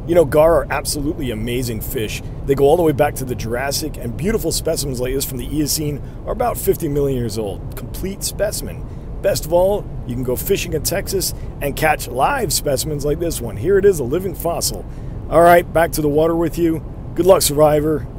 You know, gar are absolutely amazing fish. They go all the way back to the Jurassic, and beautiful specimens like this from the Eocene are about 50 million years old. Complete specimen. Best of all, you can go fishing in Texas and catch live specimens like this one. Here it is, a living fossil. All right, back to the water with you. Good luck, survivor.